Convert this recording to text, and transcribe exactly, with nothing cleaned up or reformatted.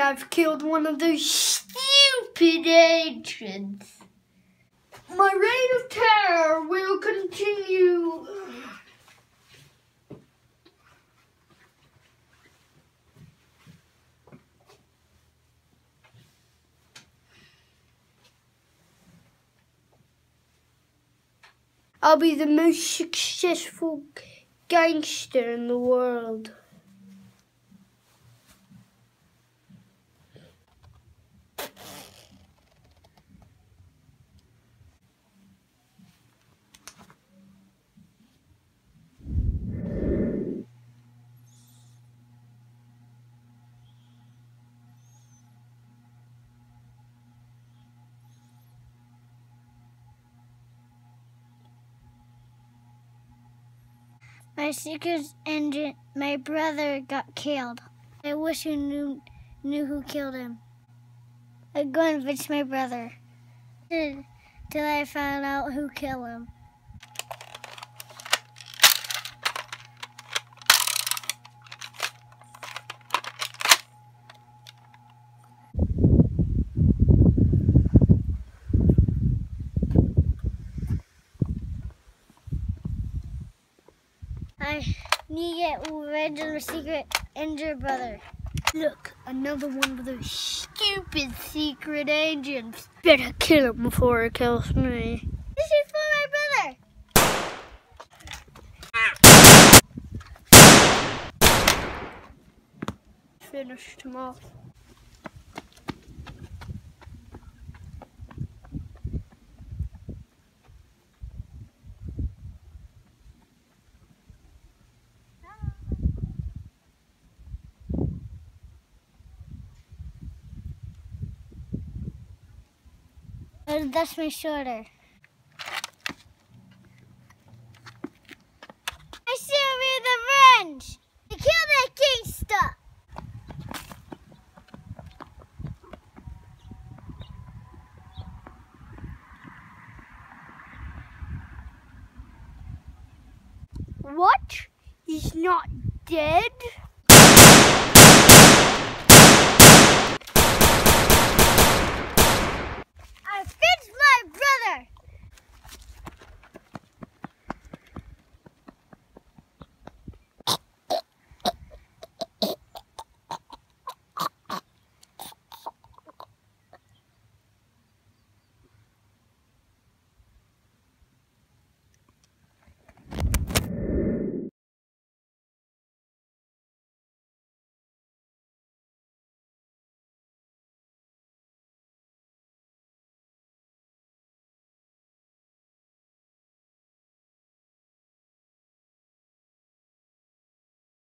I've killed one of those stupid agents. My reign of terror will continue. I'll be the most successful gangster in the world. My secret agent, my brother got killed. I wish you knew knew who killed him. I'd go and fetch my brother till, till I found out who killed him. I need to get revenge on my secret agent brother. Look, another one of those stupid secret agents. Better kill him before he kills me. This is for my brother. Finished him off. Oh, that's my shoulder. I still need revenge. I killed that gangster. What? He's not dead?